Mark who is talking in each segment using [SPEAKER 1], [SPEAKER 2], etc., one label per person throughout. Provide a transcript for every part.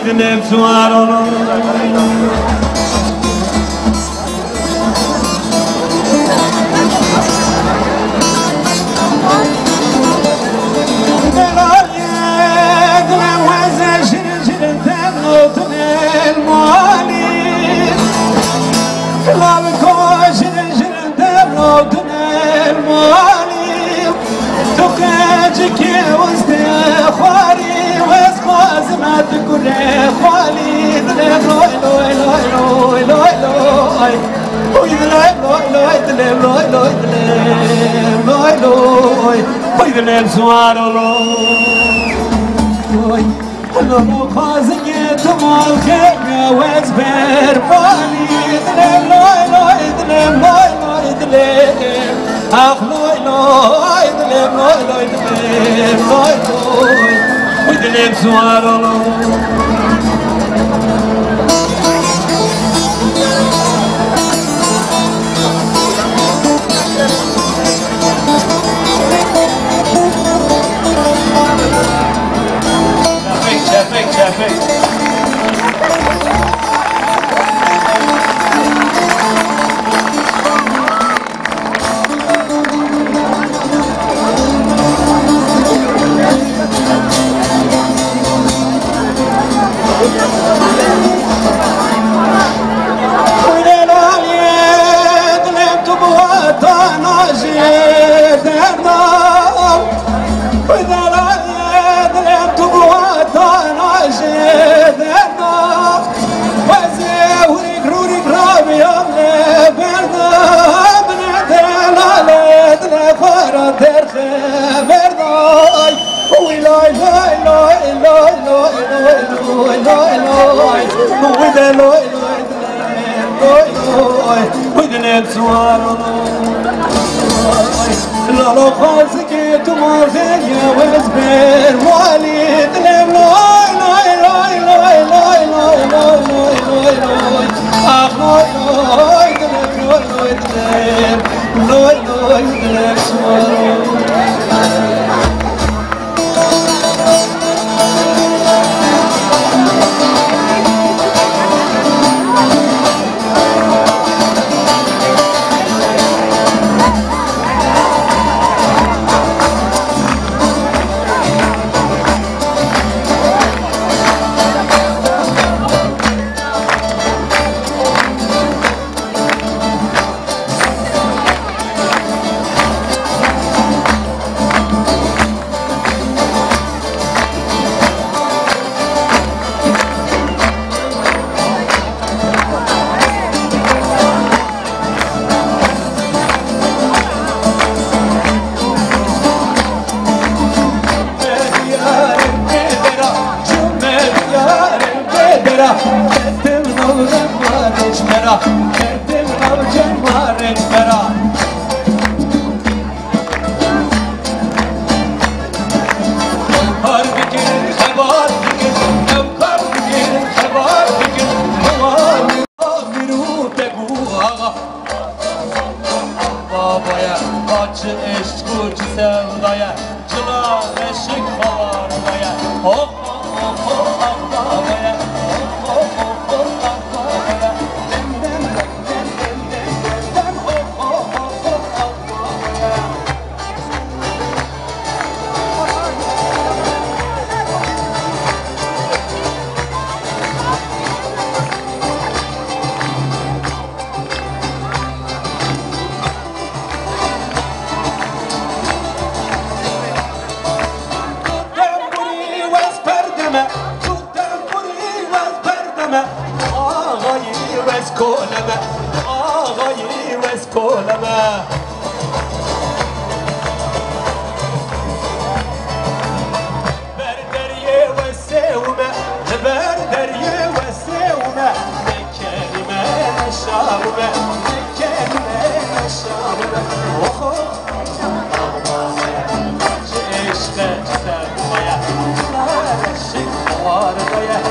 [SPEAKER 1] Dilem suar olur. Dilem suar olur. Lo khazge tumal khega wes ber bali Dilem loy loy Dilem loy loy Dilem akh loy loy Dilem loy loy Dilem loy loy Dilem suar olur.
[SPEAKER 2] sewdaya, Cila, reşik havardaya, hop hop hop havaya, hop hop hop havaya, Dem Dem Dem Dem Dem Dem hop hop hop havaya. Koleme, ağayı ves koleme. Ver deriyê ve sewme, ver deriyê ve sewme. Ne kenîme ne şabûme, ne kenîme ne şabûme. Oho, eşte sevmeye, reşik havardaya.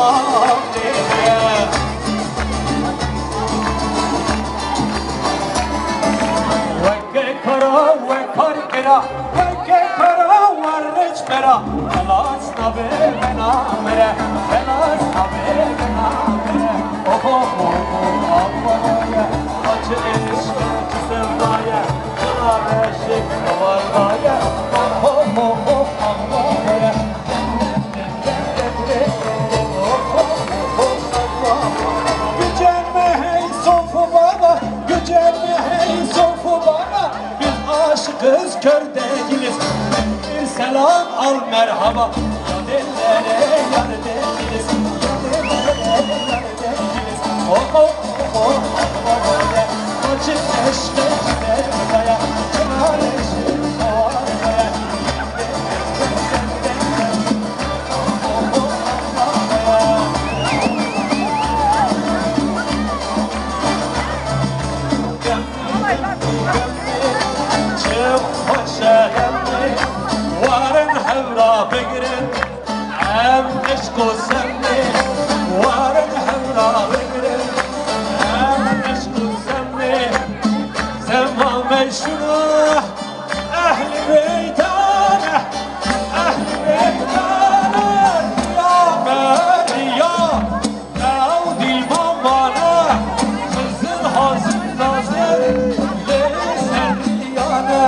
[SPEAKER 1] Kız kör değiliz, bir selam al merhaba. Yar ellere yar değiliz, yar ellere yar değiliz. Oh oh oh oh, acı eşke gider kaya, çınar eşim havaya. Oh oh oh, وارن حورا بگرن هم عشق و سمه وارن حورا بگرن هم عشق و سمه زمان شنو اهل بیتانه اهل بیتانه یا مریا او دیل مامانه خزن حاضر نازر لیسر دیانه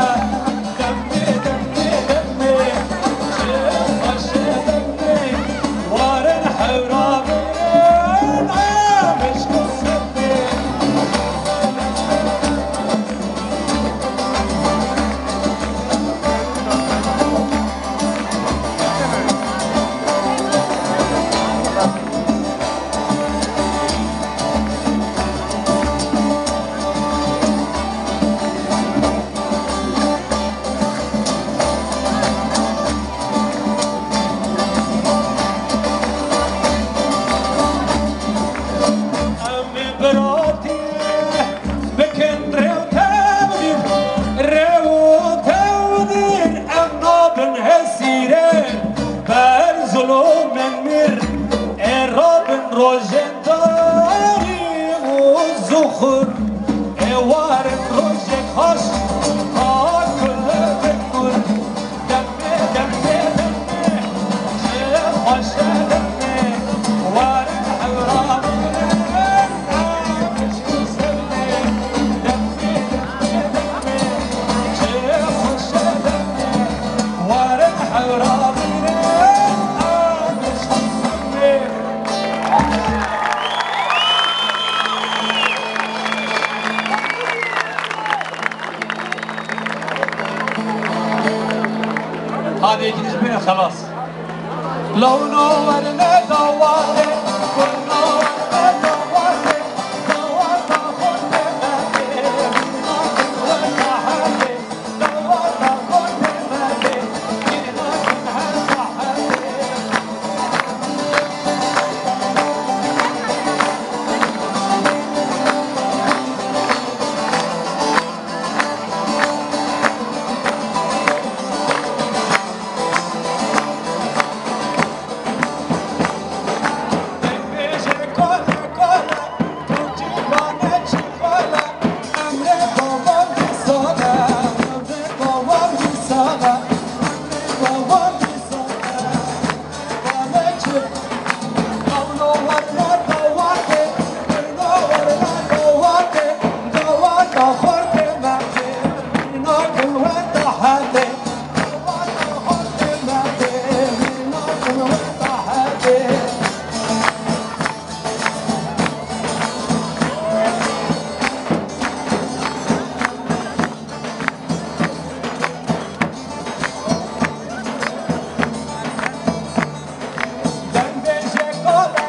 [SPEAKER 1] Hadi ikiniz beni خلاص. لونو ورنه دواره ورنو ورنه دواره دواره خورده مده ورنه حده دواره خورده مده اینا کن هر حده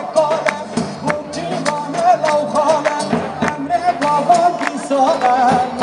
[SPEAKER 1] Bowa